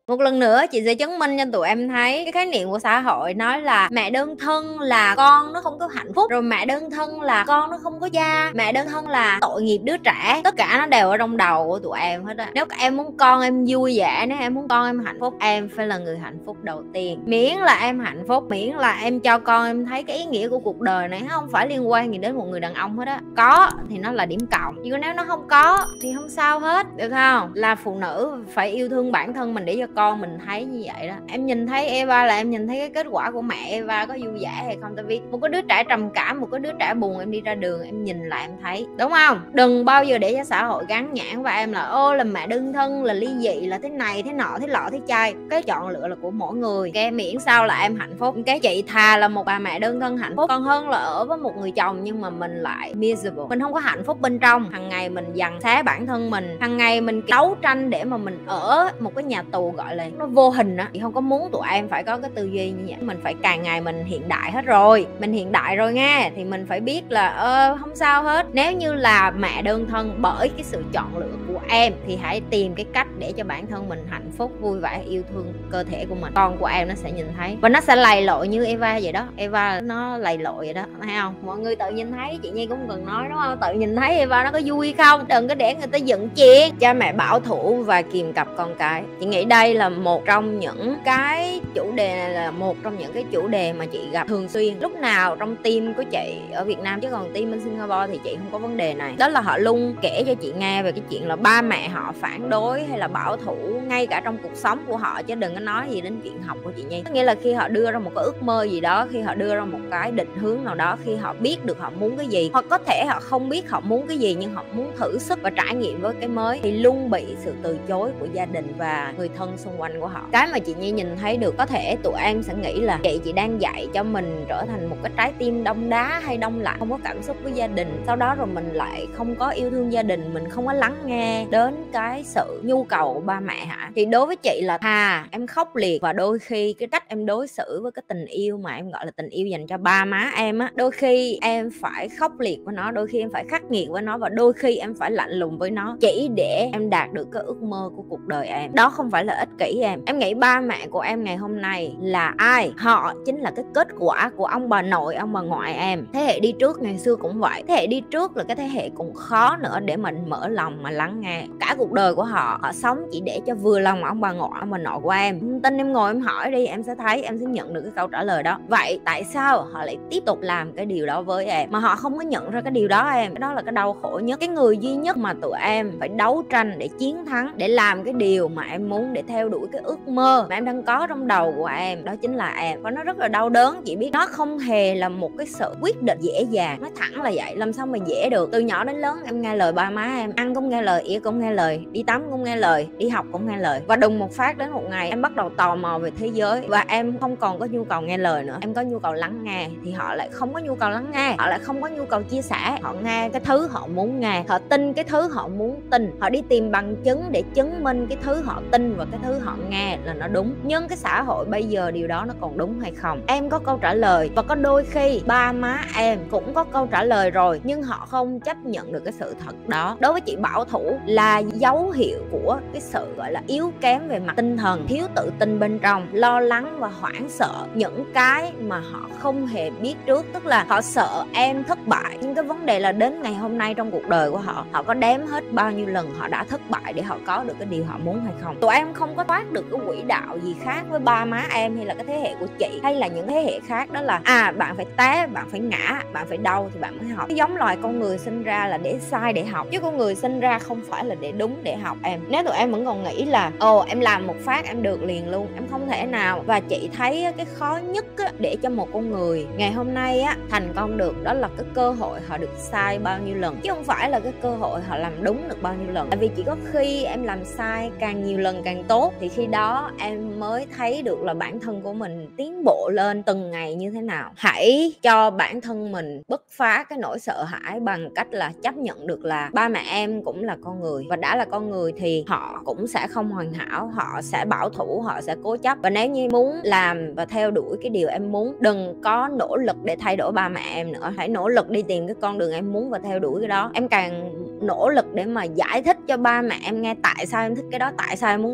Một lần nữa chị sẽ chứng minh cho tụi em thấy cái khái niệm của xã hội nói là mẹ đơn thân là con nó không có hạnh phúc, rồi mẹ đơn thân là con nó không có gia, mẹ đơn thân là tội nghiệp đứa trẻ. Tất cả nó đều ở trong đầu của tụi em hết á. Nếu em muốn con em vui vẻ, nếu em muốn con em hạnh phúc, em phải là người hạnh phúc đầu tiên. Miễn là em hạnh phúc, miễn là em cho con em thấy cái ý nghĩa của cuộc đời này, không phải liên quan gì đến một người đàn ông hết á. Có thì nó là điểm cộng, nhưng nếu nó không có thì không sao hết, được không? Là phụ nữ phải yêu thương bản thân mình để cho con mình thấy như vậy đó. Em nhìn thấy Eva là em nhìn thấy cái kết quả của mẹ Eva có vui vẻ hay không? Tại vì một cái đứa trẻ trầm cảm, một cái đứa trẻ buồn, em đi ra đường em nhìn lại em thấy, đúng không? Đừng bao giờ để cho xã hội gắn nhãn vào em là ô là mẹ đơn thân, là ly dị, là thế này thế nọ thế lọ thế chai. Cái chọn lựa là của mỗi người. Cái miễn sao là em hạnh phúc. Cái chị thà là một bà mẹ đơn thân hạnh phúc còn hơn là ở với một người chồng nhưng mà mình lại miserable, mình không có hạnh phúc bên trong. Hằng ngày mình dằn xé bản thân mình, hằng ngày mình đấu tranh để mà mình ở một cái nhà tù gọi là nó vô hình á. Thì không có muốn tụi em phải có cái tư duy như vậy. Mình phải càng ngày mình hiện đại hết rồi, mình hiện đại rồi nghe, thì mình phải biết là không sao hết. Nếu như là mẹ đơn thân bởi cái sự chọn lựa của em thì hãy tìm cái cách để cho bản thân mình hạnh phúc, vui vẻ, yêu thương cơ thể của mình. Con của em nó sẽ nhìn thấy và nó sẽ lầy lội như Eva vậy đó. Eva nó lầy lội vậy đó, thấy không? Mọi người tự nhìn thấy, chị Nhi cũng cần nói đúng không? Tự nhìn thấy Eva nó có vui không? Đừng có để người ta dựng chuyện. Cha mẹ bảo thủ và kìm cặp con cái, chị nghĩ đây là một trong những cái chủ đề này, là một trong những cái chủ đề mà chị gặp thường xuyên lúc nào trong team của chị ở Việt Nam, chứ còn team bên Singapore thì chị không có vấn đề này. Đó là họ luôn kể cho chị nghe về cái chuyện là ba mẹ họ phản đối hay là bảo thủ ngay cả trong cuộc sống của họ, chứ đừng có nói gì đến chuyện học của chị Nhi. Có nghĩa là khi họ đưa ra một cái ước mơ gì đó, khi họ đưa ra một cái định hướng nào đó, khi họ biết được họ muốn cái gì, hoặc có thể họ không biết họ muốn cái gì nhưng họ muốn thử sức và trải nghiệm với cái mới, thì luôn bị sự từ chối của gia đình và người thân xung quanh của họ. Cái mà chị Nhi nhìn thấy được, có thể tụi em sẽ nghĩ là chị đang dạy cho mình trở thành một cái trái tim đông đá hay đông lạnh, không có cảm xúc với gia đình, sau đó rồi mình lại không có yêu thương gia đình, mình không có lắng nghe đến cái sự nhu cầu của ba mẹ hả? Thì đối với chị là thà em khóc liệt, và đôi khi cái cách em đối xử với cái tình yêu mà em gọi là tình yêu dành cho ba má em á, đôi khi em phải khóc liệt với nó, đôi khi em phải khắc nghiệt với nó, và đôi khi em phải lạnh lùng với nó chỉ để em đạt được cái ước mơ của cuộc đời em. Đó không phải là ích kỷ em nghĩ ba mẹ của em ngày hôm nay là ai? Họ chính là cái kết quả của ông bà nội, ông bà ngoại em. Thế hệ đi trước ngày xưa cũng vậy, thế hệ đi trước là cái thế hệ cũng khó nữa để mình mở lòng mà lắng nghe. Cả cuộc đời của họ sống chỉ để cho vừa lòng ông bà ngoại, ông bà nội của em. Tin em ngồi em hỏi đi, em sẽ thấy, em sẽ nhận được cái câu trả lời đó. Vậy tại sao họ lại tiếp tục làm cái điều đó với em mà họ không có nhận ra cái điều đó em? Cái đó là cái đau khổ nhất. Cái người duy nhất mà tụi em phải đấu tranh để chiến thắng, để làm cái điều mà em muốn, để theo đuổi cái ước mơ mà em đang có trong đầu của em, đó chính là em. Và nó rất là đau đớn, chị biết. Nó không hề là một cái sự quyết định dễ dàng, nói thẳng là vậy. Làm sao mà dễ được? Từ nhỏ đến lớn em nghe lời ba má em, ăn cũng nghe lời, ỉa cũng nghe lời, đi tắm cũng nghe lời, đi học cũng nghe lời. Và đùng một phát đến một ngày em bắt đầu tò mò về thế giới và em không còn có nhu cầu nghe lời nữa, em có nhu cầu lắng nghe. Thì họ lại không có nhu cầu lắng nghe, họ lại không có nhu cầu chia sẻ. Họ nghe cái thứ họ muốn nghe, họ tin cái thứ họ muốn tin, họ đi tìm bằng chứng để chứng minh cái thứ họ tin và cái thứ họ nghe là nó đúng. Nhưng cái xã hội bây giờ điều đó nó còn đúng hay không? Em có câu trả lời, và có đôi khi ba má em cũng có câu trả lời rồi, nhưng họ không chấp nhận được cái sự thật đó. Đối với chị, bảo thủ là dấu hiệu của cái sự gọi là yếu kém về mặt tinh thần, thiếu tự tin bên trong, lo lắng và hoảng sợ những cái mà họ không hề biết trước. Tức là họ sợ em thất bại. Nhưng cái vấn đề là đến ngày hôm nay trong cuộc đời của họ, họ có đếm hết bao nhiêu lần họ đã thất bại để họ có được cái điều họ muốn hay không? Tụi em không có thoát được cái quỹ đạo gì khác với ba má em hay là cái thế hệ của chị hay là những thế hệ khác. Đó là bạn phải té, bạn phải ngã, bạn phải đau thì bạn mới học. Cái giống loài con người sinh ra là để sai để học, chứ con người sinh ra không phải là để đúng để học em. Nếu tụi em vẫn còn nghĩ là em làm một phát em được liền luôn, em không thể nào. Và chị thấy cái khó nhất để cho một con người ngày hôm nay thành công được, đó là cái cơ hội họ được sai bao nhiêu lần, chứ không phải là cái cơ hội họ làm đúng được bao nhiêu lần. Tại vì chỉ có khi em làm sai càng nhiều lần càng tốt, thì khi đó em mới thấy được là bản thân của mình tiến bộ lên từng ngày như thế nào. Hãy cho bản thân mình bứt phá cái nỗi sợ hãi bằng cách là chấp nhận được là ba mẹ em cũng là con người, và đã là con người thì họ cũng sẽ không hoàn hảo, họ sẽ bảo thủ, họ sẽ cố chấp. Và nếu như muốn làm và theo đuổi cái điều em muốn, đừng có nỗ lực để thay đổi ba mẹ em nữa. Hãy nỗ lực đi tìm cái con đường em muốn và theo đuổi cái đó. Em càng nỗ lực để mà giải thích cho ba mẹ em nghe tại sao em thích cái đó, tại sao em muốn theo cái đó,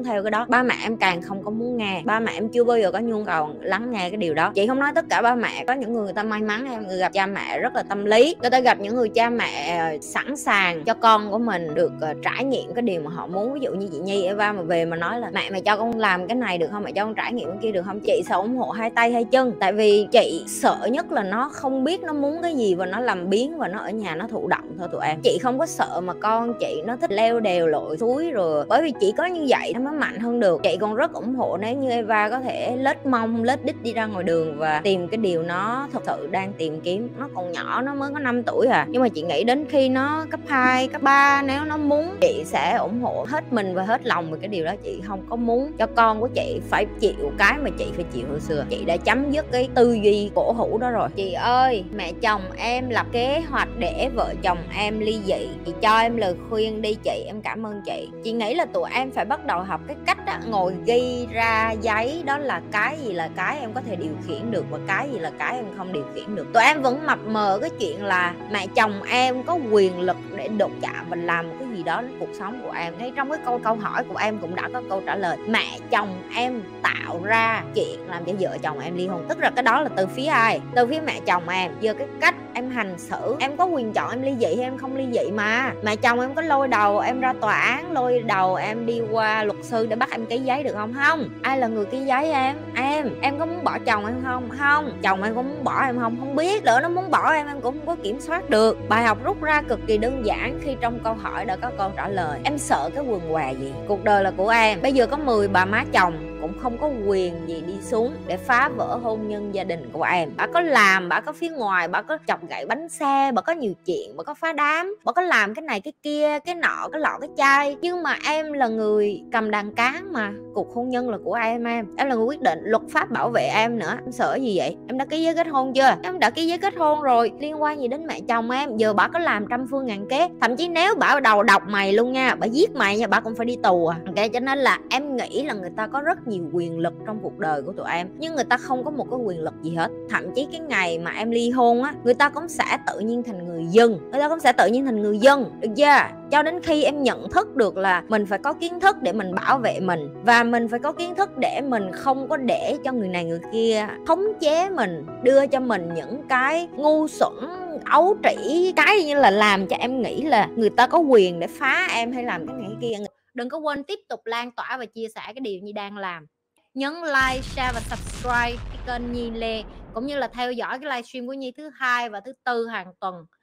đó, ba mẹ em càng không có muốn nghe. Ba mẹ em chưa bao giờ có nhu cầu lắng nghe cái điều đó. Chị không nói tất cả ba mẹ, có những người ta may mắn, em người gặp cha mẹ rất là tâm lý, người ta gặp những người cha mẹ sẵn sàng cho con của mình được trải nghiệm cái điều mà họ muốn. Ví dụ như chị Nhi Eva mà về mà nói là mẹ cho con làm cái này được không, mẹ cho con trải nghiệm cái kia được không, chị sẽ ủng hộ hai tay hai chân. Tại vì chị sợ nhất là nó không biết nó muốn cái gì và nó làm biếng và nó ở nhà nó thụ động thôi tụi em. Chị không có sợ mà con chị nó thích leo đèo lội suối rồi, bởi vì chỉ có như vậy nó mới mạnh hơn được. Chị còn rất ủng hộ nếu như Eva có thể lết mông lết đít đi ra ngoài đường và tìm cái điều nó thật sự đang tìm kiếm. Nó còn nhỏ, nó mới có 5 tuổi à, nhưng mà chị nghĩ đến khi nó cấp 2, cấp 3 nếu nó muốn, chị sẽ ủng hộ hết mình và hết lòng về cái điều đó. Chị không có muốn cho con của chị phải chịu cái mà chị phải chịu hồi xưa. Chị đã chấm dứt cái tư duy cổ hủ đó rồi. Chị ơi, mẹ chồng em lập kế hoạch để vợ chồng em ly dị, chị cho em lời khuyên đi chị, em cảm ơn chị. Chị nghĩ là tụi em phải bắt đầu học cái cách đó, ngồi ghi ra giấy đó là cái gì là cái em có thể điều khiển được và cái gì là cái em không điều khiển được. Tụi em vẫn mập mờ cái chuyện là mẹ chồng em có quyền lực để đụng chạm và làm một cái gì đó đến cuộc sống của em. Ngay trong cái câu hỏi của em cũng đã có câu trả lời. Mẹ chồng em tạo ra chuyện làm cho vợ chồng em ly hôn. Tức là cái đó là từ phía ai? Từ phía mẹ chồng em. Giờ cái cách em hành xử, em có quyền chọn em ly dị hay em không ly dị mà. Mẹ chồng em có lôi đầu em ra tòa án, lôi đầu em đi qua luật sư để bắt em ký giấy được không? Không. Ai là người ký giấy em? Em có muốn bỏ chồng em không? Không. Chồng em có muốn bỏ em không? Không biết. Lỡ nó muốn bỏ em cũng không có kiểm soát được. Bài học rút ra cực kỳ đơn giản khi trong câu hỏi đã có câu trả lời. Em sợ cái quần què gì? Cuộc đời là của em. Bây giờ có 10 bà má chồng cũng không có quyền gì đi xuống để phá vỡ hôn nhân gia đình của em. Bà có làm, bà có phía ngoài, bà có chọc gậy bánh xe, bà có nhiều chuyện, bà có phá đám, bà có làm cái này cái kia, cái nọ cái lọ cái chai. Nhưng mà em là người cầm đàn cán mà. Cuộc hôn nhân là của em là người quyết định, luật pháp bảo vệ em nữa. Em sợ gì vậy? Em đã ký giấy kết hôn chưa? Em đã ký giấy kết hôn rồi, liên quan gì đến mẹ chồng em? Giờ bà có làm trăm phương ngàn kế, thậm chí nếu bà đầu độc mày luôn nha, bà giết mày nha, bà cũng phải đi tù à. Ok, cho nên là em nghĩ là người ta có rất nhiều quyền lực trong cuộc đời của tụi em, nhưng người ta không có một cái quyền lực gì hết. Thậm chí cái ngày mà em ly hôn á, người ta cũng sẽ tự nhiên thành người dân, được chưa? Cho đến khi em nhận thức được là mình phải có kiến thức để mình bảo vệ mình, và mình phải có kiến thức để mình không có để cho người này người kia khống chế mình, đưa cho mình những cái ngu xuẩn ấu trĩ, cái như là làm cho em nghĩ là người ta có quyền để phá em hay làm cái này cái kia. Đừng có quên tiếp tục lan tỏa và chia sẻ cái điều Nhi đang làm. Nhấn like, share và subscribe cái kênh Nhi Lê, cũng như là theo dõi cái livestream của Nhi thứ 2 và thứ 4 hàng tuần.